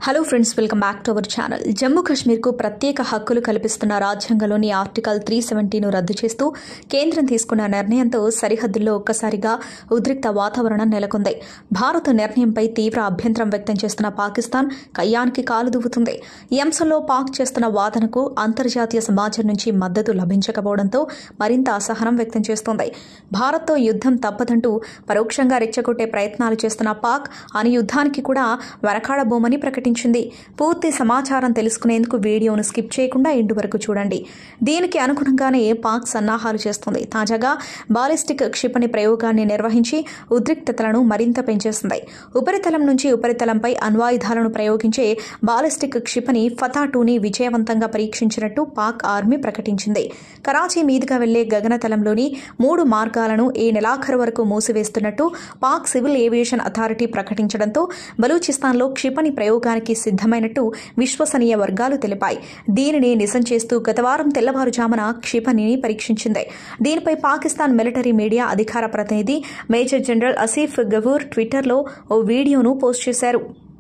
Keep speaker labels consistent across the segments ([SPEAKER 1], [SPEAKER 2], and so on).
[SPEAKER 1] Hello friends, welcome back to our channel. Jammu కాశ్మీర్కు ప్రత్యేక హక్కులు కల్పిస్తున్న రాజ్యాంగంలోని ఆర్టికల్ 370ను రద్దు చేస్తూ కేంద్రం తీసుకున్న నిర్ణయంతో సరిహద్దుల్లో ఒక్కసారిగా ఉద్రిక్త వాతావరణం నెలకొంది. భారత నిర్ణయంపై తీవ్ర అభ్యంతరం వ్యక్తం చేస్తున్న పాకిస్తాన్ కయ్యానికి కాలు దువ్వుతుంది. ఈ అంశంలో పాక్ చేస్తున్న వాదనకు అంతర్జాతీయ సమాజం నుంచి మద్దతు లభించకపోవడంతో మరింత అసహనం వ్యక్తం చేస్తోంది. భారత్తో యుద్ధం తప్పదంటూ పరోక్షంగా రెచ్చగొట్టే ప్రయత్నాలు చేస్తున్న పాక్ అని యుద్ధానికి కూడా వెనకాడబోమని ప్రకటించింది. పూర్తి సమాచారం తెలుసుకునేందుకు వీడియోను స్కిప్ చేయకుండా ఎండు వరకు చూడండి. దీనికి అనుగుణంగానే పాక్ సన్నాహాలు చేస్తుంది. తాజాగా బాలిస్టిక్ క్షిపణి ప్రయోగాన్ని నిర్వహించి ఉద్రిక్తతలను మరింత పెంచేస్తుంది. ఉపరితలం నుంచి ఉపరితలంపై అణ్వాయుధాలను ప్రయోగించే బాలిస్టిక్ క్షిపణి ఫతా-2ని విజయవంతంగా పరీక్షించినట్టు పాక్ ఆర్మీ ప్రకటించింది. కరాచీ మీదుగా వెళ్లే గగనతలంలోని 3 మార్గాలను ఈ నెలాఖరు వరకు మూసివేస్తున్నట్టు పాక్ సివిల్ ఏవియేషన్ అథారిటీ ప్రకటించడంతో బలూచిస్తాన్లో క్షిపణి ప్రయోగానికి సిద్ధమైనట్టు విశ్వసనీయ వర్గాలు తెలిపాయి. దీనిని నిజం చేస్తూ గత వారం తెల్లవారుజామున క్షిపణిని పరీక్షించింది. దీనిపై పాకిస్తాన్ మిలిటరీ మీడియా అధికార ప్రతినిధి మేజర్ జనరల్ ఆసిఫ్ గఫూర్ ట్విట్టర్లో ఓ వీడియోను పోస్ట్ చేశారు.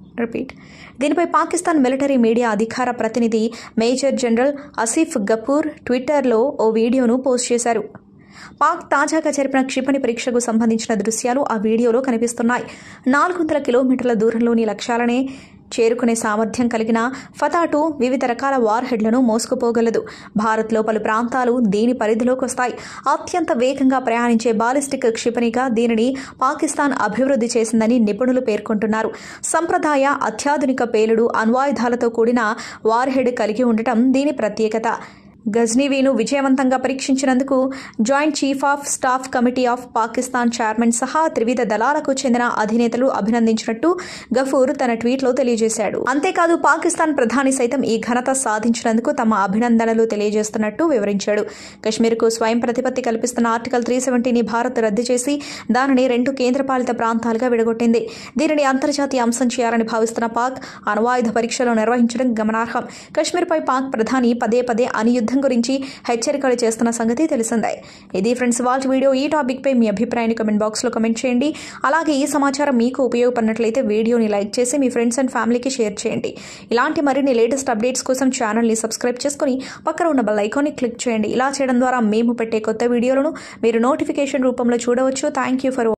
[SPEAKER 1] దీనిపై పాకిస్తాన్ మిలిటరీ మీడియా అధికార ప్రతినిధి మేజర్ జనరల్ ఆసిఫ్ గఫూర్ ట్విట్టర్లో ఓ వీడియోను పోస్ట్ చేశారు. పాక్ తాజాగా జరిపిన క్షిపణి పరీక్షకు సంబంధించిన దృశ్యాలు ఆ వీడియోలో కనిపిస్తున్నాయి. 400 కిలోమీటర్ల దూరంలోని లక్ష్యాలనే చేరుకునే సామర్థ్యం కలిగిన ఫతా-2 వివిధ రకాల వార్ హెడ్లను మోసుకుపోగలదు. భారత్లో పలు ప్రాంతాలు దీని పరిధిలోకి వస్తాయి. అత్యంత వేగంగా ప్రయాణించే బాలిస్టిక్ క్షిపణిగా దీనిని పాకిస్తాన్ అభివృద్ధి చేసిందని నిపుణులు పేర్కొంటున్నారు. సంప్రదాయ అత్యాధునిక పేలుడు అణ్వాయుధాలతో కూడిన వార్ హెడ్ కలిగి ఉండటం దీని ప్రత్యేకత. గజ్నీవీను విజయవంతంగా పరీక్షించినందుకు joint chief of staff committee of Pakistan chairman సహా త్రివిధ దళాలకు చెందిన అధినేతలు అభినందించినట్టు గఫూర్ తన ట్వీట్లో తెలియజేశాడు. అంతేకాదు పాకిస్తాన్ ప్రధాని సైతం ఈ ఘనత సాధించినందుకు తమ అభినందనలు తెలియజేస్తున్నట్టు వివరించాడు. కశ్మీర్కు స్వయం ప్రతిపత్తి కల్పిస్తున్న ఆర్టికల్ 370ని భారత్ రద్దు చేసి దానిని 2 కేంద్రపాలిత ప్రాంతాలుగా విడగొట్టింది. దీనిని అంతర్జాతీయ అంశం చేయాలని భావిస్తున్న పాక్ అణ్వాయుధ పరీక్షలు నిర్వహించడం గమనార్హం. కశ్మీర్పై పాక్ ప్రధాని పదే పదే అణుయుద్ధం గురించి హెచ్చరికలు చేస్తున్న సంగతి తెలిసిందే. ఇది ఫ్రెండ్స్ వాళ్ళ వీడియో. ఈ టాపిక్ పై మీ అభిప్రాయాన్ని కమెంట్ బాక్స్ లో కమెంట్ చేయండి. అలాగే ఈ సమాచారం మీకు ఉపయోగపడినట్లయితే వీడియోని లైక్ చేసి మీ ఫ్రెండ్స్ అండ్ ఫ్యామిలీకి షేర్ చేయండి. ఇలాంటి మరిన్ని లేటెస్ట్ అప్డేట్స్ కోసం ఛానల్ ని సబ్స్క్రైబ్ చేసుకుని పక్కన ఉన్న బెల్ ఐకాన్ ని క్లిక్ చేయండి. ఇలా చేయడం ద్వారా మేము పెట్టే కొత్త వీడియోలను మీరు నోటిఫికేషన్ రూపంలో చూడవచ్చు. Thank you for